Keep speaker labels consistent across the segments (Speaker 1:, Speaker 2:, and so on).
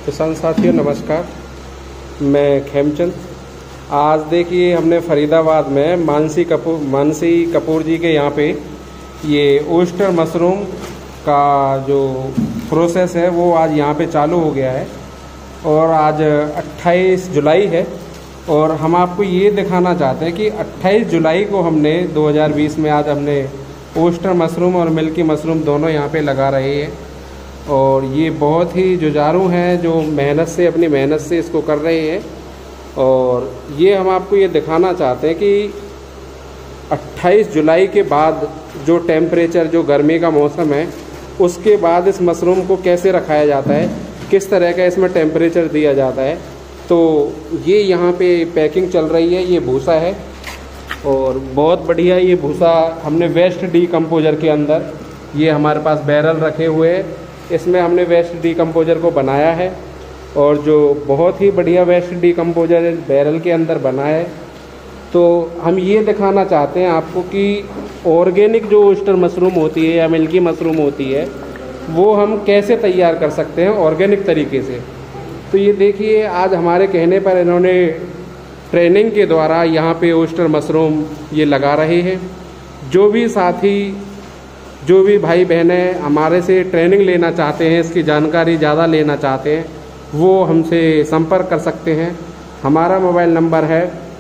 Speaker 1: किसान साथियों नमस्कार। मैं खेमचंद। आज देखिए हमने फरीदाबाद में मानसी कपूर जी के यहाँ पे ये ओस्टर मशरूम का जो प्रोसेस है वो आज यहाँ पे चालू हो गया है और आज 28 जुलाई है। और हम आपको ये दिखाना चाहते हैं कि 28 जुलाई को हमने 2020 में आज हमने ओस्टर मशरूम और मिल्की मशरूम दोनों यहाँ पे लगा रहे हैं। और ये बहुत ही जुझारू हैं जो अपनी मेहनत से इसको कर रहे हैं। और ये हम आपको ये दिखाना चाहते हैं कि 28 जुलाई के बाद जो टेम्परेचर, जो गर्मी का मौसम है, उसके बाद इस मशरूम को कैसे रखाया जाता है, किस तरह का इसमें टेम्परेचर दिया जाता है। तो ये यहाँ पे पैकिंग चल रही है। ये भूसा है और बहुत बढ़िया ये भूसा हमने वेस्ट डीकम्पोजर के अंदर, ये हमारे पास बैरल रखे हुए हैं, इसमें हमने वेस्ट डीकम्पोजर को बनाया है। और जो बहुत ही बढ़िया वेस्ट डीकम्पोजर बैरल के अंदर बना है। तो हम ये दिखाना चाहते हैं आपको कि ऑर्गेनिक जो ओस्टर मशरूम होती है या मिल्की मशरूम होती है वो हम कैसे तैयार कर सकते हैं ऑर्गेनिक तरीके से। तो ये देखिए आज हमारे कहने पर इन्होंने ट्रेनिंग के द्वारा यहाँ पे ओस्टर मशरूम ये लगा रहे हैं। जो भी साथी, जो भी भाई बहनें हमारे से ट्रेनिंग लेना चाहते हैं, इसकी जानकारी ज़्यादा लेना चाहते हैं, वो हमसे संपर्क कर सकते हैं। हमारा मोबाइल नंबर है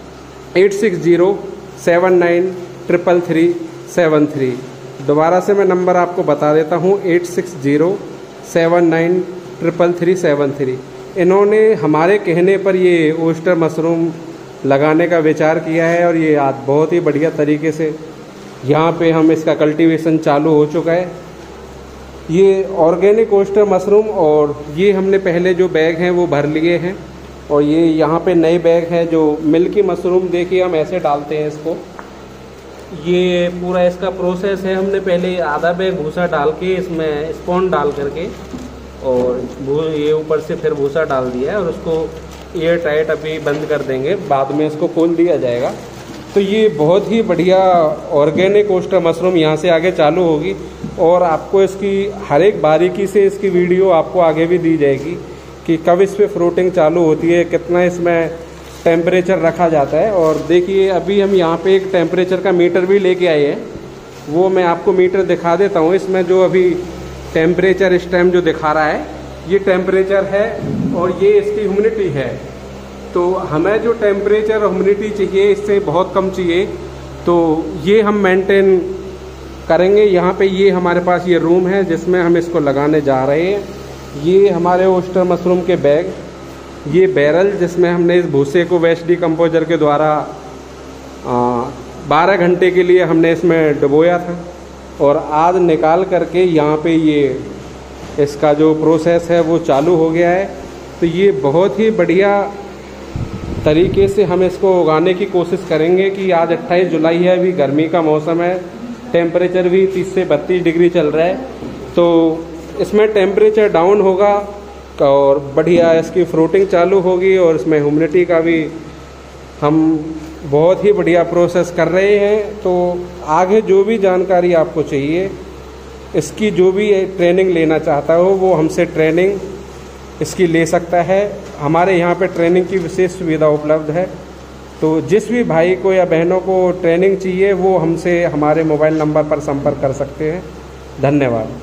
Speaker 1: 8607933373। दोबारा से मैं नंबर आपको बता देता हूँ 8607933373। इन्होंने हमारे कहने पर ये ओस्टर मशरूम लगाने का विचार किया है और ये आज बहुत ही बढ़िया तरीके से यहाँ पे हम इसका कल्टीवेशन चालू हो चुका है। ये ऑर्गेनिक ओस्टर मशरूम, और ये हमने पहले जो बैग हैं वो भर लिए हैं। और ये यहाँ पे नए बैग हैं जो मिल्की मशरूम, देखिए हम ऐसे डालते हैं इसको। ये पूरा इसका प्रोसेस है। हमने पहले आधा बैग भूसा डाल के इसमें स्पॉन डाल करके और ये ऊपर से फिर भूसा डाल दिया है और उसको एयर टाइट अभी बंद कर देंगे, बाद में इसको खोल दिया जाएगा। तो ये बहुत ही बढ़िया ऑर्गेनिक ओस्टर मशरूम यहाँ से आगे चालू होगी और आपको इसकी हर एक बारीकी से इसकी वीडियो आपको आगे भी दी जाएगी कि कब इस पर फ्रूटिंग चालू होती है, कितना इसमें टेम्परेचर रखा जाता है। और देखिए अभी हम यहाँ पे एक टेम्परेचर का मीटर भी लेके आए हैं, वो मैं आपको मीटर दिखा देता हूँ। इसमें जो अभी टेम्परेचर इस टाइम जो दिखा रहा है ये टेम्परेचर है और ये इसकी ह्यूमिडिटी है। तो हमें जो टेम्परेचर और ह्यूमिडिटी चाहिए इससे बहुत कम चाहिए, तो ये हम मेंटेन करेंगे। यहाँ पे ये हमारे पास ये रूम है जिसमें हम इसको लगाने जा रहे हैं। ये हमारे ओस्टर मशरूम के बैग, ये बैरल जिसमें हमने इस भूसे को वेस्ट डीकम्पोजर के द्वारा 12 घंटे के लिए हमने इसमें डुबोया था और आज निकाल करके यहाँ पे ये इसका जो प्रोसेस है वो चालू हो गया है। तो ये बहुत ही बढ़िया तरीके से हम इसको उगाने की कोशिश करेंगे कि आज 28 जुलाई है, अभी गर्मी का मौसम है, टेम्परेचर भी 30 से 32 डिग्री चल रहा है। तो इसमें टेम्परेचर डाउन होगा और बढ़िया इसकी फ्रूटिंग चालू होगी और इसमें ह्यूमिडिटी का भी हम बहुत ही बढ़िया प्रोसेस कर रहे हैं। तो आगे जो भी जानकारी आपको चाहिए, इसकी जो भी ट्रेनिंग लेना चाहता हो वो हमसे ट्रेनिंग इसकी ले सकता है। हमारे यहाँ पे ट्रेनिंग की विशेष सुविधा उपलब्ध है। तो जिस भी भाई को या बहनों को ट्रेनिंग चाहिए वो हमसे हमारे मोबाइल नंबर पर संपर्क कर सकते हैं। धन्यवाद।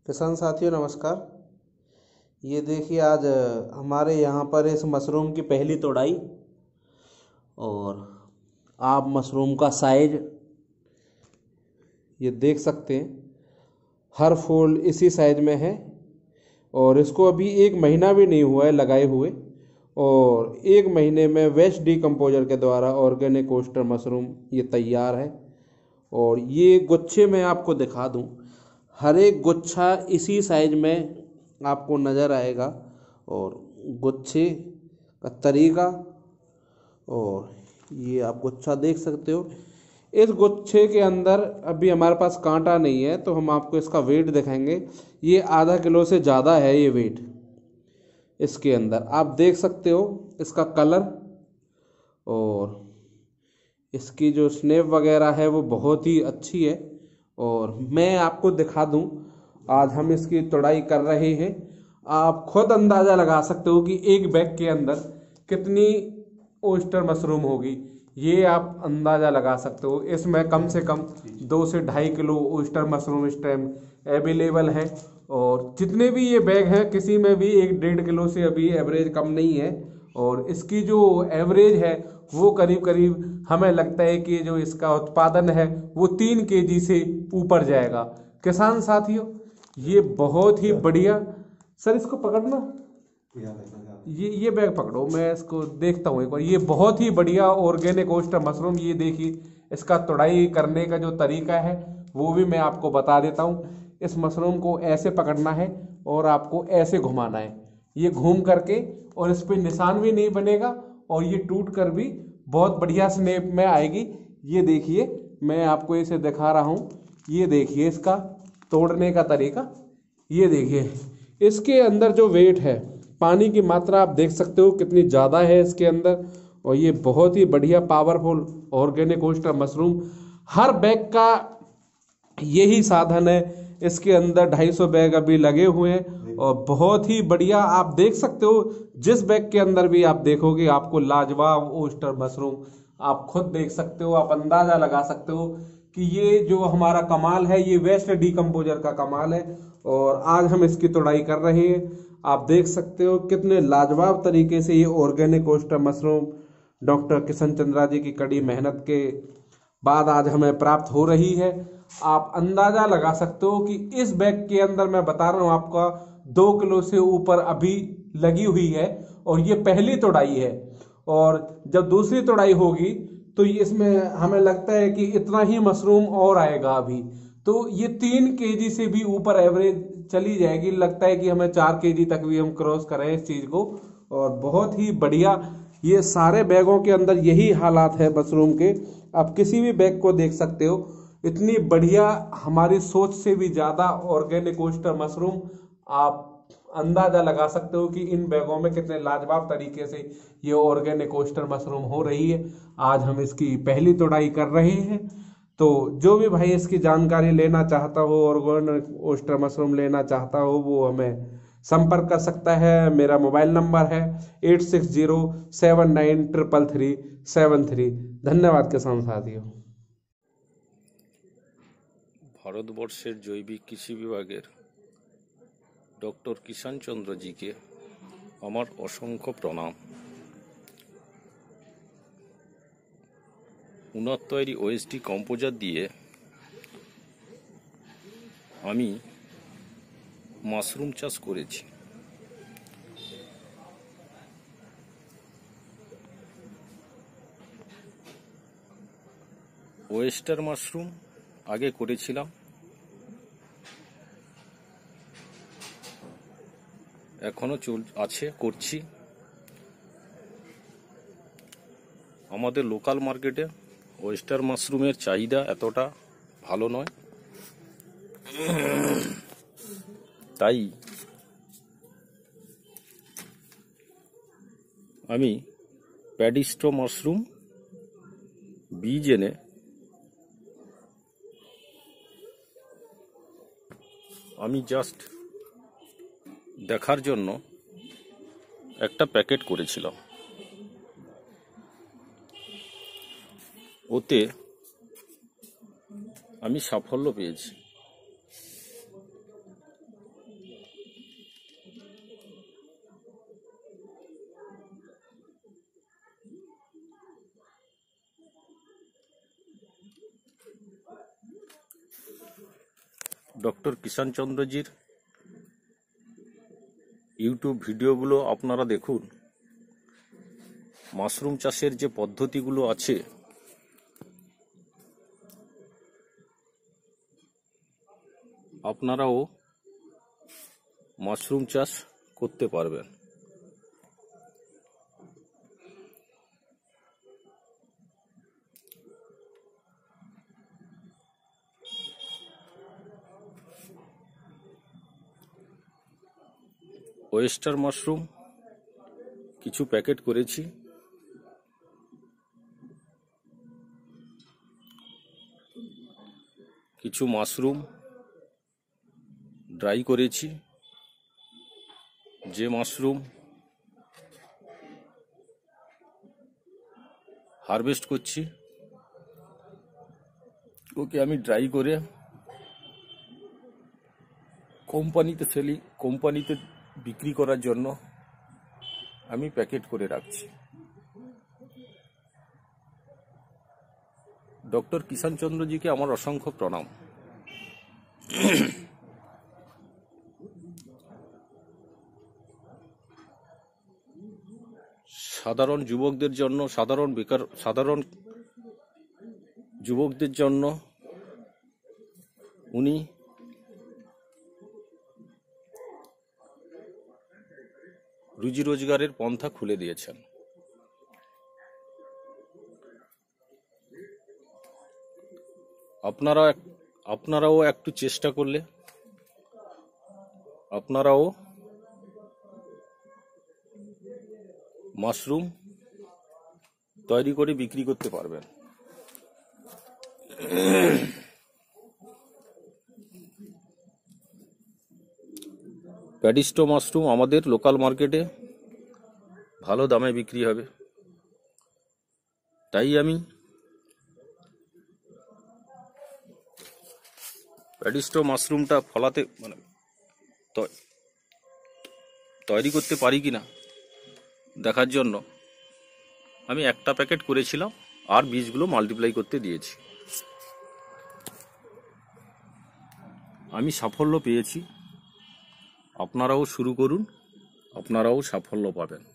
Speaker 2: किसान साथियों नमस्कार। ये देखिए आज हमारे यहाँ पर इस मशरूम की पहली तोड़ाई, और आप मशरूम का साइज ये देख सकते हैं, हर फूल इसी साइज में है। और इसको अभी 1 महीना भी नहीं हुआ है लगाए हुए, और 1 महीने में वेस्ट डीकम्पोजर के द्वारा ऑर्गेनिक ओस्टर मशरूम ये तैयार है। और ये गुच्छे में आपको दिखा दूं, हर एक गुच्छा इसी साइज में आपको नज़र आएगा। और गुच्छे का तरीका, और ये आप गुच्छा देख सकते हो। इस गुच्छे के अंदर अभी हमारे पास कांटा नहीं है, तो हम आपको इसका वेट दिखाएंगे। ये आधा किलो से ज़्यादा है ये वेट इसके अंदर। आप देख सकते हो इसका कलर, और इसकी जो स्नेप वगैरह है वो बहुत ही अच्छी है। और मैं आपको दिखा दूं, आज हम इसकी तोड़ाई कर रहे हैं। आप खुद अंदाज़ा लगा सकते हो कि एक बैग के अंदर कितनी ओस्टर मशरूम होगी, ये आप अंदाज़ा लगा सकते हो। इसमें कम से कम 2 से 2.5 किलो ओस्टर मशरूम इस टाइम अवेलेबल है। और जितने भी ये बैग हैं, किसी में भी 1-1.5 किलो से अभी एवरेज कम नहीं है। और इसकी जो एवरेज है वो करीब करीब हमें लगता है कि जो इसका उत्पादन है वो 3 केजी से ऊपर जाएगा। किसान साथियों, ये बहुत ही बढ़िया। सर इसको पकड़ना, ये बैग पकड़ो, मैं इसको देखता हूँ एक बार। ये बहुत ही बढ़िया ऑर्गेनिक ओस्टर मशरूम। ये देखिए इसका तोड़ाई करने का जो तरीका है वो भी मैं आपको बता देता हूँ। इस मशरूम को ऐसे पकड़ना है और आपको ऐसे घुमाना है, ये घूम करके, और इस पे निशान भी नहीं बनेगा, और ये टूट कर भी बहुत बढ़िया स्नेप में आएगी। ये देखिए मैं आपको इसे दिखा रहा हूँ। ये देखिए इसका तोड़ने का तरीका, ये देखिए इसके अंदर जो वेट है, पानी की मात्रा आप देख सकते हो कितनी ज़्यादा है इसके अंदर। और ये बहुत ही बढ़िया पावरफुल ऑर्गेनिक ओस्टर मशरूम। हर बैग का यही साधन है। इसके अंदर 250 बैग अभी लगे हुए हैं, और बहुत ही बढ़िया आप देख सकते हो। जिस बैग के अंदर भी आप देखोगे आपको लाजवाब ओस्टर मशरूम आप खुद देख सकते हो। आप अंदाजा लगा सकते हो कि ये जो हमारा कमाल है ये वेस्ट डीकम्पोजर का कमाल है। और आज हम इसकी तोड़ाई कर रहे हैं। आप देख सकते हो कितने लाजवाब तरीके से ये organic oyster mushroom doctor Kishan Chandra ji की कड़ी मेहनत के बाद आज हमें प्राप्त हो रही है। आप अंदाजा लगा सकते हो कि इस बैग के अंदर मैं बता रहा हूं आपका 2 किलो से ऊपर अभी लगी हुई है, और ये पहली तोड़ाई है। और जब दूसरी तोड़ाई होगी तो इसमें हमें लगता है कि इतना ही मशरूम और आएगा अभी, तो ये 3 केजी से भी ऊपर एवरेज चली जाएगी। लगता है कि हमें 4 केजी तक भी हम क्रॉस करें इस चीज को। और बहुत ही बढ़िया, ये सारे बैगों के अंदर यही हालात है मशरूम के। आप किसी भी बैग को देख सकते हो, इतनी बढ़िया, हमारी सोच से भी ज्यादा ऑर्गेनिक ओस्टर मशरूम। आप अंदाजा लगा सकते हो कि इन बैगों में कितने लाजवाब तरीके से ये ऑर्गेनिक ओस्टर मशरूम हो रही है। आज हम इसकी पहली तोड़ाई कर रहे हैं। तो जो भी भाई इसकी जानकारी लेना चाहता हो, ऑर्गेनिक ओस्टर मशरूम लेना चाहता हो, वो हमें संपर्क कर सकता है। मेरा मोबाइल नंबर है 8607933373। धन्यवाद किसान साथियों।
Speaker 3: ভারতবর্ষের জৈবিক কৃষি বিভাগের ডক্টর কিষাণ চন্দ্রজিকে আমার অসংখ্য প্রণাম। উনার তৈরি ওএসডি কম্পোজার দিয়ে আমি মাশরুম চাষ করেছি। ওয়েস্টার মাশরুম আগে করেছিলাম, এখনো আছে, করছি। আমাদের লোকাল মার্কেটে ওয়েস্টার মাশরুমের চাহিদা এতটা ভালো নয়, তাই আমি প্যাডিস্টো মাশরুম বীজ এনে আমি জাস্ট দেখার জন্য একটা প্যাকেট করেছিলাম। ওতে আমি সাফল্য পেয়েছি। ডক্টর কিষাণ চন্দ্রজির ইউটিউব ভিডিওগুলো আপনারা দেখুন। মাশরুম চাষের যে পদ্ধতিগুলো আছে আপনারাও মাশরুম চাষ করতে পারবেন। ওয়েস্টার মাশরুম কিছু প্যাকেট করেছি, কিছু মাশরুম ড্রাই করেছি। যে মাশরুম হারভেস্ট করছি ওকে আমি ড্রাই করে কোম্পানিতে বিক্রি করার জন্য আমি প্যাকেট করে রাখছি। ডক্টর কিষাণ চন্দ্রজিকে আমার অসংখ্য প্রণাম। সাধারণ যুবকদের জন্য উনি রুজি রোজগারের পন্থা খুলে দিয়েছেন। আপনারাও একটু চেষ্টা করলে আপনারাও মাশরুম তৈরি করে বিক্রি করতে পারবেন। প্যাডিস্টো মাশরুম আমাদের লোকাল মার্কেটে ভালো দামে বিক্রি হবে, তাই আমি প্যাডিস্টো মাশরুমটা তৈরি করতে পারি কিনা দেখার জন্য আমি একটা প্যাকেট করেছিলাম আর বীজগুলো মাল্টিপ্লাই করতে দিয়েছি। আমি সাফল্য পেয়েছি। আপনারাও শুরু করুন, আপনারাও সাফল্য পাবেন।